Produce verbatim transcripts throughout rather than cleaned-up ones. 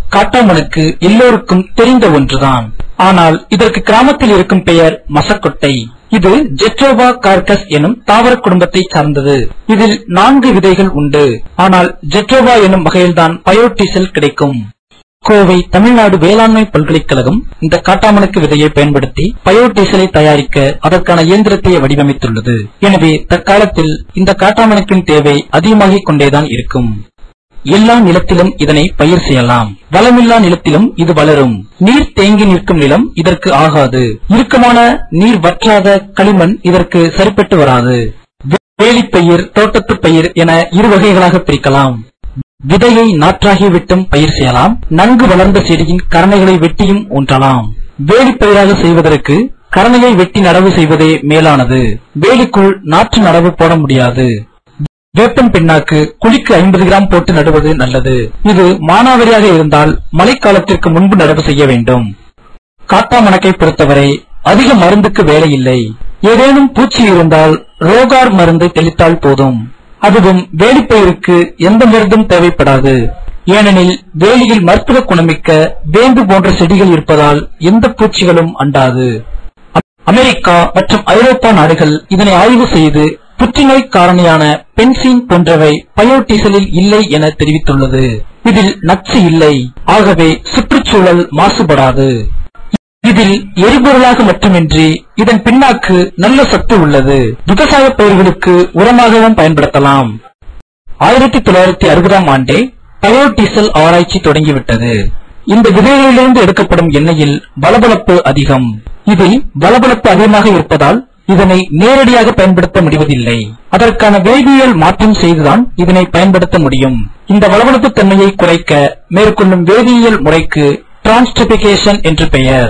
காட்டாமனுக்கு எல்லோருக்கும் தெரிந்த ஒன்றுதான். ஆனால் இதற்கு கிராமத்தில் இருக்கும் பெயர் மசக்கொட்டை. இது ஜெட்ரோபா கார்கஸ் எனும் தாவர குடும்பத்தை சார்ந்தது. இதில் நான்கு விதைகள் உண்டு. ஆனால் ஜெட்ரோபா எனும் வகையில்தான் பயோடீசல் கிடைக்கும். கோவை தமிழ்நாடு வேளாண்மை பல்கலைக்கழகம் இந்த காட்டாமனுக்கு விதையை பயன்படுத்தி பயோடீசலை தயாரிக்க அதற்கான இயந்திரத்தை வடிவமைத்துள்ளது. எனவே தற்காலத்தில் இந்த காட்டாமனுக்கின் தேவை அதிகமாகிக் கொண்டேதான் இருக்கும். எல்லா நிலத்திலும் இதனை பயிர் செய்யலாம். வளமில்லா நிலத்திலும் இது வளரும். நீர் தேங்கி நிற்கும் நிலம் இதற்கு ஆகாது. இறுக்கமான நீர் வற்றாத களிமண் இதற்கு சரிப்பட்டு வராது. வேலிப்பயிர், தோட்டத்து பயிர் என இரு வகைகளாக பிரிக்கலாம். விதையை நாற்றாகி விட்டும் பயிர் செய்யலாம். நன்கு வளர்ந்த செடியின் கரணைகளை வெட்டியும் ஊன்றலாம். வேலிப்பயிராக செய்வதற்கு கரணையை வெட்டி நடவு செய்வதே மேலானது. வேலிக்குள் நாற்று நடவு போட முடியாது. வேப்பன் பிண்ணாக்கு குழிக்கு ஐம்பது கிராம் போட்டு நடுவது நல்லது. இது மானாவாரியாக இருந்தால் மழைக்காலத்திற்கு முன்பு நடவு செய்ய வேண்டும். காட்டாமணக்கை பொறுத்தவரை அதிக மருந்துக்கு வேலை இல்லை. ஏதேனும் பூச்சி இருந்தால் ரோகார் மருந்தை தெளித்தால் போதும். அதுவும் வேலிப்பயிருக்கு எந்த மருந்தும் தேவைப்படாது. ஏனெனில் வேலியில் மருத்துவ குணமிக்க வேம்பு போன்ற செடிகள் இருப்பதால் எந்த பூச்சிகளும் அண்டாது. அமெரிக்கா மற்றும் ஐரோப்பா நாடுகள் இதனை ஆய்வு செய்து புற்றுநோய் காரணியான பென்சீன் போன்றவை பயோடீசலில் இல்லை என தெரிவித்துள்ளது. இதில் நச்சு இல்லை. ஆகவே சுற்றுச்சூழல் மாசுபடாது. இதில் எரிபொருளாக மட்டுமின்றி இதன் பின்னாக்கு நல்ல சத்து உள்ளது. விவசாய பயிர்களுக்கு உரமாகவும் பயன்படுத்தலாம். ஆயிரத்தி தொள்ளாயிரத்தி அறுபதாம் ஆண்டே பயோடீசல் ஆராய்ச்சி தொடங்கிவிட்டது. இந்த விதைகளிலிருந்து எடுக்கப்படும் எண்ணெயில் பளபளப்பு அதிகம். இதில் பளபளப்பு அதிகமாக இருப்பதால் இதனை நேரடியாக பயன்படுத்த முடிவதில்லை. அதற்கான வேதியியல் மாற்றம் செய்துதான் இதனை பயன்படுத்த முடியும். இந்த பளபளப்பு தன்மையை குறைக்க மேற்கொள்ளும் வேதியியல் முறைக்கு டிரான்ஸ்டபிகேஷன் என்று பெயர்.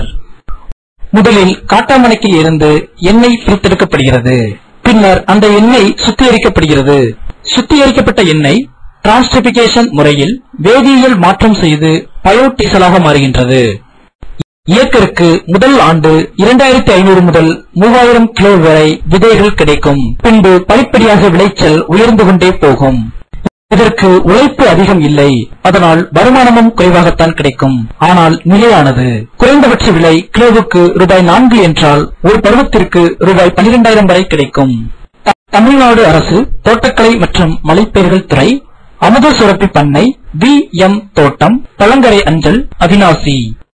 முதலில் காட்டாமணக்கில் இருந்து எண்ணெய் பிரித்தெடுக்கப்படுகிறது. பின்னர் அந்த எண்ணெய் சுத்திகரிக்கப்படுகிறது. சுத்திகரிக்கப்பட்ட எண்ணெய் டிரான்ஸ்டபிகேஷன் முறையில் வேதியியல் மாற்றம் செய்து பயோடீசலாக மாறுகின்றது. ஏக்கருக்கு முதல் ஆண்டு இரண்டாயிரத்தி ஐநூறு முதல் மூவாயிரம் கிலோ வரை விதைகள் கிடைக்கும். பின்பு படிப்படியாக விளைச்சல் உயர்ந்து கொண்டே போகும். இதற்கு உழைப்பு அதிகம் இல்லை. அதனால் வருமானமும் குறைவாகத்தான் கிடைக்கும். ஆனால் நிலையானது. குறைந்தபட்ச விலை கிலோவுக்கு ரூபாய் நான்கு என்றால் ஒரு பருவத்திற்கு ரூபாய் பனிரெண்டாயிரம் வரை கிடைக்கும். தமிழ்நாடு அரசு தோட்டக்கலை மற்றும் மலைப்பயிர்கள் துறை, அமுத சுரப்பி பண்ணை, வி எம் தோட்டம், பழங்கரை அஞ்சல், அவிநாசி.